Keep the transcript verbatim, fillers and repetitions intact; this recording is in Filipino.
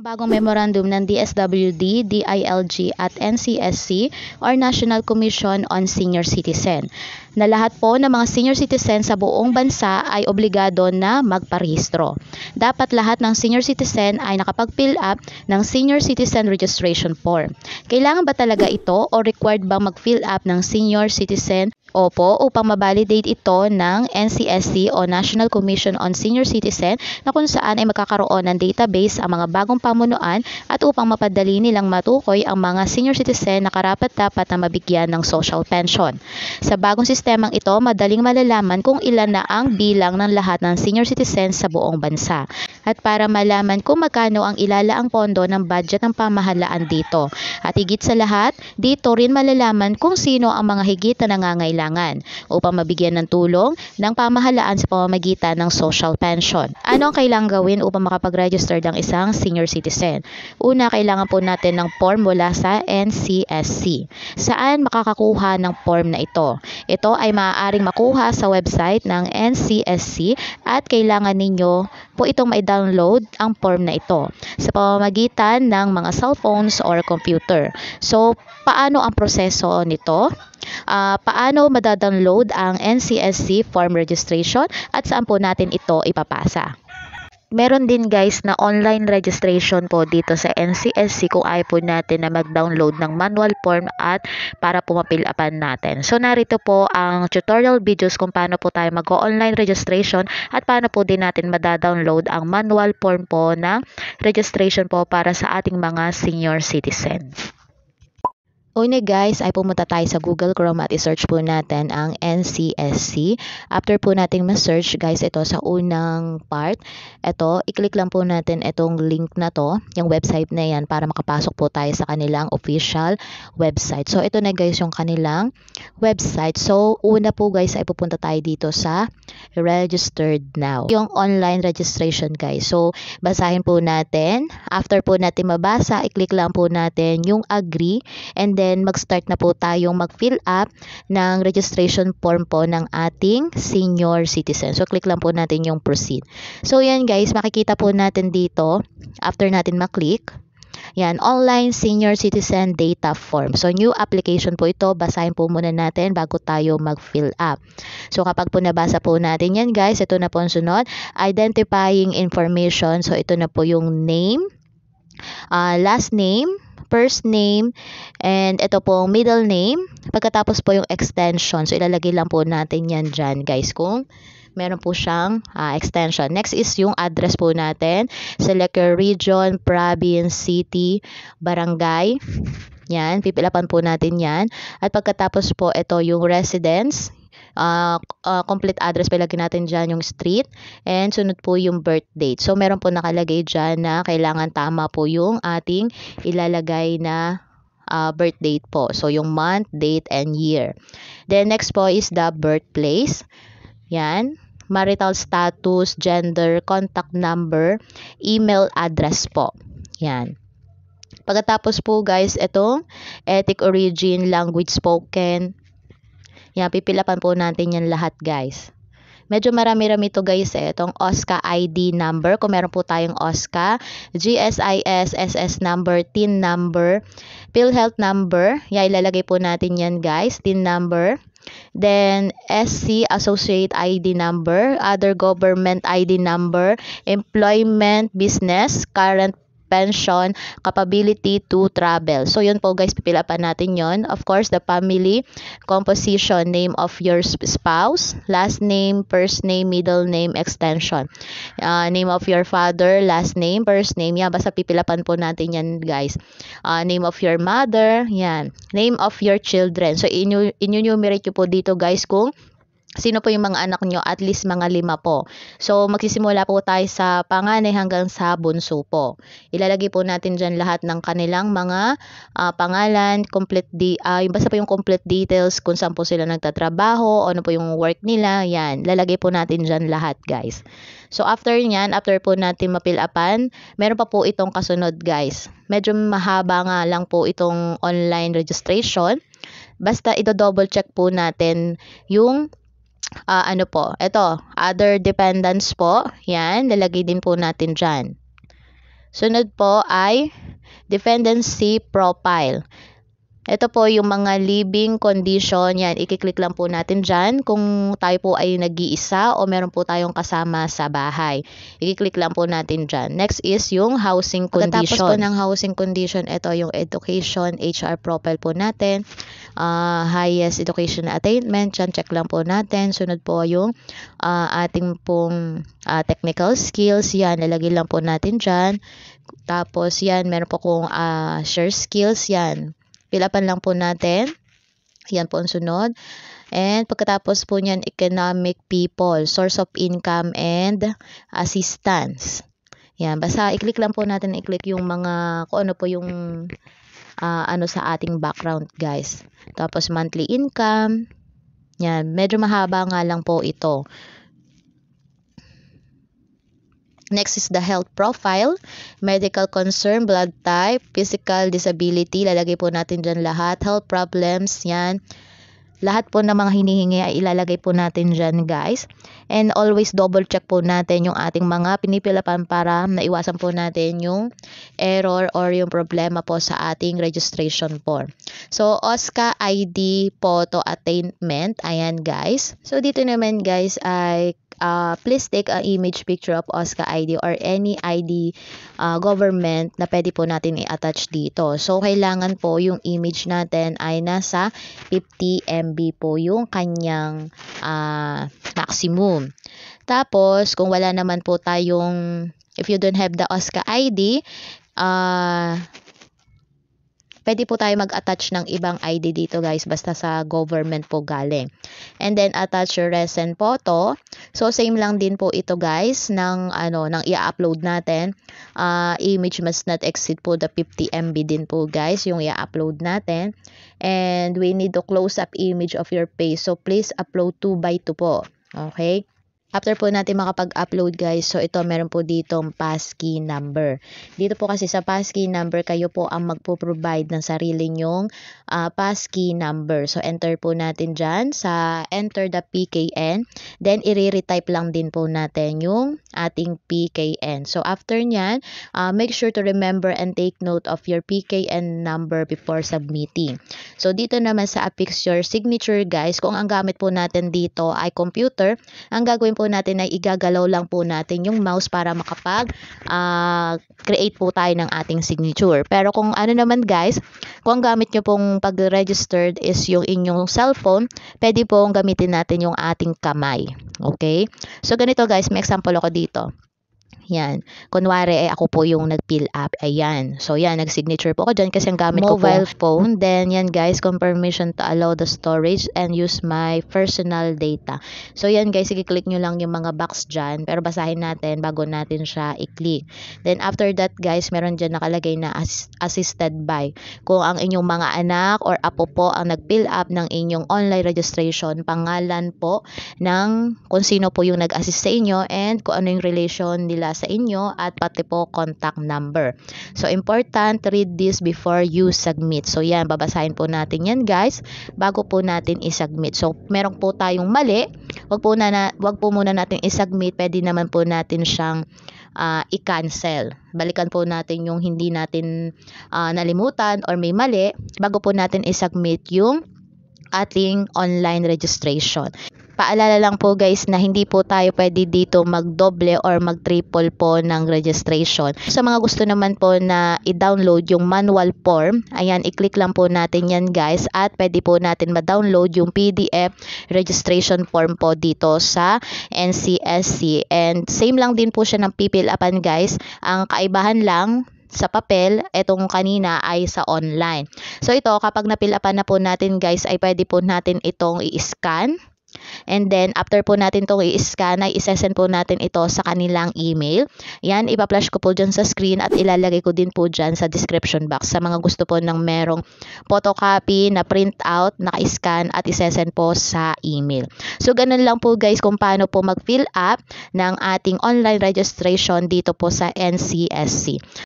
bagong memorandum ng D S W D, D I L G at N C S C or National Commission on Senior Citizen na lahat po ng mga senior citizen sa buong bansa ay obligado na magparehistro. Dapat lahat ng senior citizen ay nakapag-fill up ng Senior Citizen Registration Form. Kailangan ba talaga ito o required bang mag-fill up ng senior citizen? Opo, upang mabalidate ito ng N C S C o National Commission on Senior Citizen na kung saan ay magkakaroon ng database ang mga bagong pamunuan at upang mapadali nilang matukoy ang mga senior citizen na karapat-dapat na mabigyan ng social pension. Sa bagong sistemang ito, madaling malalaman kung ilan na ang bilang ng lahat ng senior citizen sa buong bansa. At para malaman kung magkano ang ilalaang pondo ng budget ng pamahalaan dito. At higit sa lahat, dito rin malalaman kung sino ang mga higit na nangangailangan upang mabigyan ng tulong ng pamahalaan sa pamamagitan ng social pension. Ano ang kailangang gawin upang makapag-register ng isang senior citizen? Una, kailangan po natin ng form mula sa N C S C. Saan makakakuha ng form na ito? Ito ay maaaring makuha sa website ng N C S C at kailangan ninyo po itong ma-download ang form na ito sa pamamagitan ng mga cellphones or computer. So, paano ang proseso nito? Uh, paano madadownload ang N C S C form registration at saan po natin ito ipapasa? Meron din guys na online registration po dito sa N C S C kung ayaw po natin na mag-download ng manual form at para po mapil-upan natin. So narito po ang tutorial videos kung paano po tayo mag-online registration at paano po din natin madadownload ang manual form po na registration po para sa ating mga senior citizen. Una guys ay pumunta tayo sa Google Chrome at i-search po natin ang N C S C. After po nating ma-search guys, ito sa unang part, ito, i-click lang po natin itong link na to, yung website na yan para makapasok po tayo sa kanilang official website. So ito na guys yung kanilang website. So una po guys ay pupunta tayo dito sa registered now. Yung online registration guys. So basahin po natin. After po natin mabasa, i-click lang po natin yung agree and then Then mag-start na po tayong mag-fill up ng registration form po ng ating senior citizen. So click lang po natin yung proceed. So yan guys, makikita po natin dito after natin maklik. Yan, online senior citizen data form. So new application po ito. Basahin po muna natin bago tayo mag-fill up. So kapag po nabasa po natin yan guys, ito na po ang sunod. Identifying information. So ito na po yung name, uh, last name, first name, and ito po middle name. Pagkatapos po yung extension. So ilalagay lang po natin yan dyan guys kung meron po siyang uh, extension. Next is yung address po natin. Select your region, province, city, barangay. Yan, pipilapan po natin yan. At pagkatapos po ito yung residence. Uh, uh, complete address palagay natin dyan yung street and sunod po yung birth date. So meron po nakalagay dyan na kailangan tama po yung ating ilalagay na uh, birth date po. So yung month, date, and year. Then next po is the birthplace. Yan. Marital status, gender, contact number, email address po. Yan. Pagkatapos po guys, itong ethnic origin, language spoken. Yan, pipilapan po natin yan lahat guys. Medyo marami-rami to guys eh. Itong O S C A I D number, kung meron po tayong O S C A, G S I S, S S number, T I N number, PhilHealth number. Yan, ilalagay po natin yan guys, T I N number. Then S C Associate I D number, other government I D number, employment, business, current pension, capability to travel. So yun po guys, pipilapan natin yon. Of course, the family composition, name of your spouse, last name, first name, middle name, extension. Uh, name of your father, last name, first name. Yan, basta pipilapan po natin yan guys. Uh, name of your mother, yan. Name of your children. So inu-enumerate nyo po dito guys kung sino po yung mga anak nyo, at least mga lima po. So, magsisimula po tayo sa panganay hanggang sa bunso po. Ilalagay po natin dyan lahat ng kanilang mga uh, pangalan, complete di, uh, yung basta po yung complete details kung saan po sila nagtatrabaho, ano po yung work nila, yan. Lalagay po natin dyan lahat guys. So, after nyan, after po natin mapil-upan, meron pa po itong kasunod guys. Medyo mahaba nga lang po itong online registration. Basta ito-double check po natin yung Uh, ano po, ito, other dependents po, yan, lalagay din po natin dyan. Sunod po ay dependency profile. Ito po yung mga living condition. Yan, ikiklik lang po natin dyan kung tayo po ay nag-iisa o meron po tayong kasama sa bahay. Ikiklik lang po natin dyan. Next is yung housing condition. Pagkatapos po ng housing condition, ito yung education, H R profile po natin. Uh, highest education attainment, dyan check lang po natin. Sunod po yung uh, ating pong uh, technical skills. Yan, nalagay lang po natin dyan. Tapos yan, meron po kong uh, share skills. Yan. Pilapan lang po natin. Yan po ang sunod. And pagkatapos po niyan, economic people, source of income and assistance. Yan, basta i-click lang po natin, i-click yung mga, kung ano po yung uh, ano sa ating background guys. Tapos monthly income. Yan, medyo mahaba nga lang po ito. Next is the health profile, medical concern, blood type, physical disability. Lalagay po natin dyan lahat. Health problems, yan. Lahat po ng mga hinihingi ay ilalagay po natin dyan guys. And always double check po natin yung ating mga pinipilapan para naiwasan po natin yung error or yung problema po sa ating registration form. So, O S C A I D photo attainment. Ayan guys. So, dito naman guys ay Uh, please take an image picture of O S C A I D or any I D uh, government na pwede po natin i-attach dito. So, kailangan po yung image natin ay nasa fifty megabytes po yung kanyang uh, maximum. Tapos, kung wala naman po tayong, if you don't have the O S C A I D, uh, pwede po tayo mag-attach ng ibang I D dito guys, basta sa government po galing. And then attach your recent photo. So same lang din po ito guys ng ano ng i-upload natin. Uh, image must not exceed po the fifty megabytes din po guys yung i-upload natin. And we need to close up image of your face. So please upload two by two po. Okay? After po natin makapag-upload guys, so ito meron po ditong passkey number. Dito po kasi sa passkey number, kayo po ang magpo-provide ng sarili nyong uh, passkey number. So enter po natin dyan sa enter the P K N. Then i-retype lang din po natin yung ating P K N. So after nyan, uh, make sure to remember and take note of your P K N number before submitting. So dito naman sa affix your signature guys, kung ang gamit po natin dito ay computer, ang gagawin po natin ay igagalaw lang po natin yung mouse para makapag uh, create po tayo ng ating signature. Pero kung ano naman guys, kung ang gamit nyo pong pag-registered is yung inyong cellphone, pwede pong gamitin natin yung ating kamay. Okay? So ganito guys, may example ako dito. Yan. Kunwari, eh, ako po yung nag-fill up. Ayan. So, yan. Nag-signature po ako dyan kasi ang gamit ko mobile phone. Then, yan guys, confirmation to allow the storage and use my personal data. So, yan guys, i-click nyo lang yung mga box dyan. Pero basahin natin bago natin siya i-click. Then, after that guys, meron dyan nakalagay na as assisted by. Kung ang inyong mga anak or apo po ang nag-fill up ng inyong online registration, pangalan po ng kung sino po yung nag-assist sa inyo and kung ano yung relation nila sa inyo at pati po contact number. So, important, read this before you submit. So, yan, babasahin po natin yan guys bago po natin i-submit. So, meron po tayong mali, wag po, na, na, wag po muna natin i-submit, pwede naman po natin siyang uh, i-cancel. Balikan po natin yung hindi natin uh, nalimutan or may mali bago po natin i-submit yung ating online registration. Paalala lang po guys na hindi po tayo pwede dito magdoble or magtriple po ng registration. Sa mga gusto naman po na i-download yung manual form, ayan, i-click lang po natin yan guys at pwede po natin ma-download yung P D F registration form po dito sa N C S C. And same lang din po siya ng pipil-upan guys. Ang kaibahan lang sa papel, etong kanina ay sa online. So ito, kapag napil-upan na po natin guys, ay pwede po natin itong i-scan. And then, after po natin itong i-scan, ay isesend po natin ito sa kanilang email. Yan, ipa-flash ko po dyan sa screen at ilalagay ko din po dyan sa description box sa mga gusto po ng merong photocopy na print out, naka-scan at isesend po sa email. So, ganun lang po guys kung paano po mag-fill up ng ating online registration dito po sa N C S C.